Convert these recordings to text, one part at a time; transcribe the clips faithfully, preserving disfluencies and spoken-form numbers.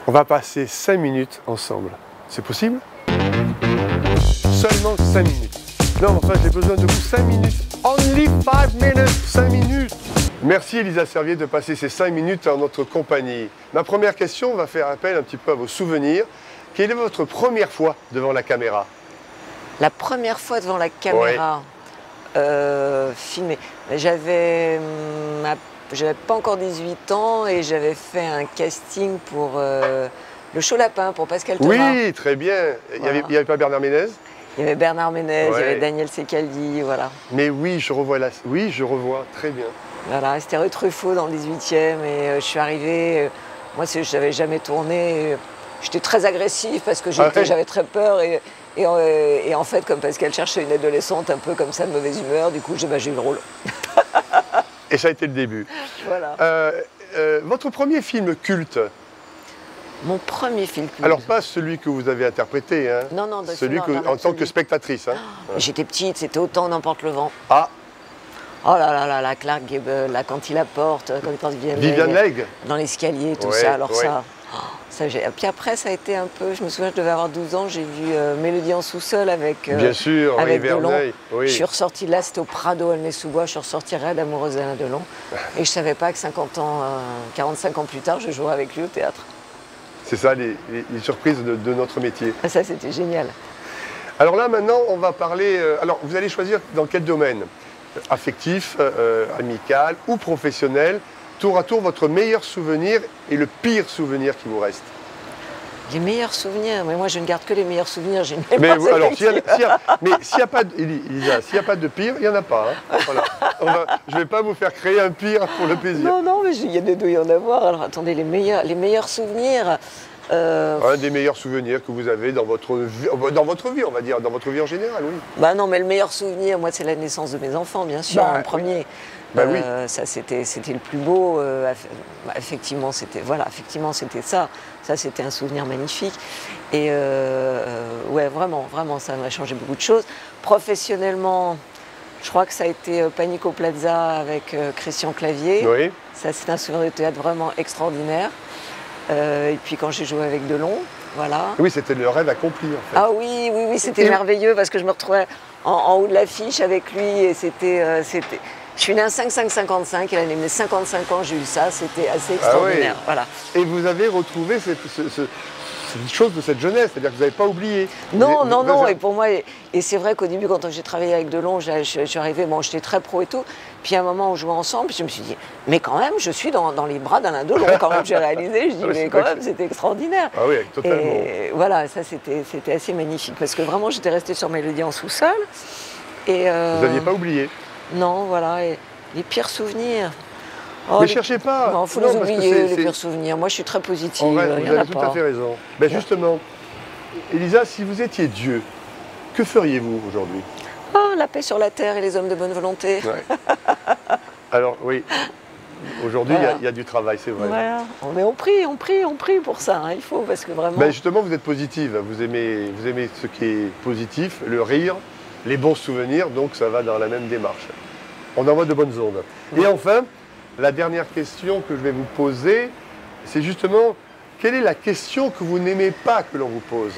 On va passer cinq minutes ensemble. C'est possible? Seulement cinq minutes. Non, enfin, j'ai besoin de vous cinq minutes. Only five minutes, cinq minutes. Merci Elisa Servier de passer ces cinq minutes en notre compagnie. Ma première question va faire appel un petit peu à vos souvenirs. Quelle est votre première fois devant la caméra? La première fois devant la caméra, ouais. euh, filmée. J'avais ma... j'avais pas encore dix-huit ans et j'avais fait un casting pour euh, le Chaud Lapin, pour Pascal Thomas. Oui, très bien. Il n'y avait, avait pas Bernard Ménez? Il y avait Bernard Ménez, ouais. Il y avait Daniel Secaldi, voilà. Mais oui, je revois la... Oui, je revois, très bien. Voilà, c'était rue Truffaut dans le dix-huitième et euh, je suis arrivée, euh, moi je n'avais jamais tourné, euh, j'étais très agressive parce que j'avais ah ouais. très peur et, et, euh, et en fait comme Pascal cherchait une adolescente un peu comme ça de mauvaise humeur, du coup j'ai bah, eu le rôle. Et ça a été le début. Voilà. Euh, euh, votre premier film culte? Mon premier film culte. Alors pas celui que vous avez interprété, hein. Non, non, celui que, en tant que spectatrice. Hein. Oh, ouais. J'étais petite, c'était Autant n'emporte le vent. Ah. Oh là là là là, Clark Gable, là, quand il apporte, quand il porte Viviane Leigh. Viviane Leigh. Dans l'escalier, tout ouais, ça, alors ouais. ça... Oh, ça puis après, ça a été un peu... Je me souviens, je devais avoir douze ans, j'ai vu euh, Mélodie en sous-sol avec... Euh, Bien sûr, avec oui, Delon. Oui. Je suis ressortie de là, c'était au Prado, Aulnay-sous-Bois, je suis ressortie raide amoureuse d'Alain Delon. Et je savais pas que cinquante ans, euh, quarante-cinq ans plus tard, je jouais avec lui au théâtre. C'est ça, les, les, les surprises de, de notre métier. Ça, c'était génial. Alors là, maintenant, on va parler... Euh, alors, vous allez choisir dans quel domaine? Affectif, euh, amical ou professionnel, tour à tour votre meilleur souvenir et le pire souvenir qui vous reste. Les meilleurs souvenirs, mais moi je ne garde que les meilleurs souvenirs, j'ai une mais vous, alors, s'il y a, s'il y a, mais s'il n'y a pas de, Elisa, s'il n'y a pas de pire, il n'y en a pas. Hein. Voilà. Va, je ne vais pas vous faire créer un pire pour le plaisir. Non, non, mais il y a des deux y en avoir. Alors attendez, les meilleurs, les meilleurs souvenirs. Euh... Un des meilleurs souvenirs que vous avez dans votre vie, dans votre vie, on va dire, dans votre vie en général, oui. Bah non, mais le meilleur souvenir, moi, c'est la naissance de mes enfants, bien sûr, bah, en premier. Bah euh, oui. Ça, c'était, c'était le plus beau. Euh, effectivement, c'était, voilà, effectivement, c'était ça. Ça, c'était un souvenir magnifique. Et euh, ouais, vraiment, vraiment, ça m'a changé beaucoup de choses. Professionnellement, je crois que ça a été Panico Plaza avec euh, Christian Clavier. Oui. Ça, c'est un souvenir de théâtre vraiment extraordinaire. Euh, et puis quand j'ai joué avec Delon, voilà. Oui, c'était le rêve accompli en fait. Ah oui, oui, oui, c'était et merveilleux parce que je me retrouvais en, en haut de l'affiche avec lui et c'était, euh, c'était... Je suis née en cinq cinq cinquante-cinq, elle a mes cinquante-cinq ans, j'ai eu ça, c'était assez extraordinaire, ah oui. Voilà. Et vous avez retrouvé cette, ce, ce, cette chose de cette jeunesse, c'est-à-dire que vous n'avez pas oublié. Non, vous, non, vous, non, vous... et pour moi, et, et c'est vrai qu'au début, quand j'ai travaillé avec Delon, je, je, je suis arrivée, bon, j'étais très pro et tout, puis à un moment, on jouait ensemble, je me suis dit, mais quand même, je suis dans, dans les bras d'Alain Delon, quand même, j'ai réalisé, je dis, mais quand même, c'était extraordinaire. Ah oui, totalement. Et voilà, ça, c'était, c'était assez magnifique, parce que vraiment, j'étais restée sur Mélodie en sous-sol. Et euh... Vous n'aviez pas oublié? Non, voilà, et les pires souvenirs... Oh, ne les... cherchez pas. Non, il faut non, les oublier, les pires souvenirs. Moi, je suis très positive. En vrai, vous avez tout pas. à fait raison. Ben justement, Elisa, si vous étiez Dieu, que feriez-vous aujourd'hui? Oh, la paix sur la terre et les hommes de bonne volonté. Ouais. Alors, oui, aujourd'hui, il voilà. y, y a du travail, c'est vrai. Voilà. Mais on prie, on prie, on prie pour ça. Hein. Il faut, parce que vraiment... Ben justement, vous êtes positive. Vous aimez, vous aimez ce qui est positif, le rire, les bons souvenirs, donc ça va dans la même démarche. On envoie de bonnes ondes. Ouais. Et enfin... La dernière question que je vais vous poser, c'est justement, quelle est la question que vous n'aimez pas que l'on vous pose?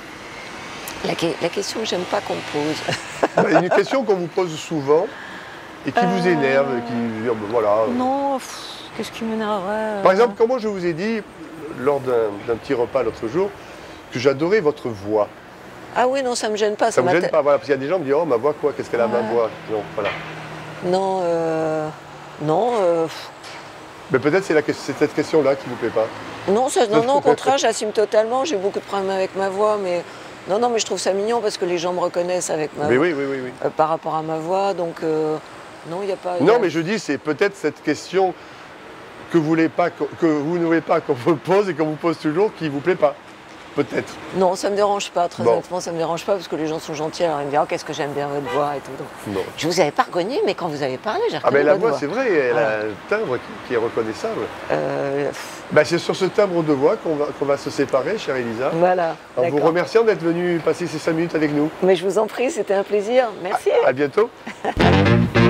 La, que la question que j'aime pas qu'on me pose. Une question qu'on vous pose souvent et qui euh... vous énerve, qui, voilà. Non, qu'est-ce qui m'énerverait? Par exemple, comment je vous ai dit, lors d'un petit repas l'autre jour, que j'adorais votre voix. Ah oui, non, ça me gêne pas. Ça, ça me gêne pas, voilà, parce qu'il y a des gens qui me disent, oh, ma voix quoi, qu'est-ce qu'elle a, ouais. ma voix? Non, voilà. Non, euh... Non. Euh... Mais peut-être c'est cette question-là qui ne vous plaît pas. Non, ça, non, non, au contraire, j'assume totalement. J'ai beaucoup de problèmes avec ma voix, mais non, non, mais je trouve ça mignon parce que les gens me reconnaissent avec ma mais voix. Oui, oui, oui, oui. Euh, par rapport à ma voix, donc euh, non, il n'y a pas. Non, y a... mais je dis, c'est peut-être cette question que vous, voulez pas, que vous ne voulez pas qu'on vous pose et qu'on vous pose toujours qui ne vous plaît pas. Peut-être. Non, ça ne me dérange pas, très bon. honnêtement, ça ne me dérange pas parce que les gens sont gentils, alors ils me disent oh, qu'est-ce que j'aime bien votre voix et tout. Donc, non. Je vous avais pas reconnu, mais quand vous avez parlé, j'ai reconnu Ah, mais la votre voix, c'est vrai, elle voilà. a un timbre qui, qui est reconnaissable. Euh... Ben, c'est sur ce timbre de voix qu'on va, qu'on va se séparer, chère Elisa. Voilà. En vous remerciant d'être venue passer ces cinq minutes avec nous. Mais je vous en prie, c'était un plaisir. Merci. À, à bientôt.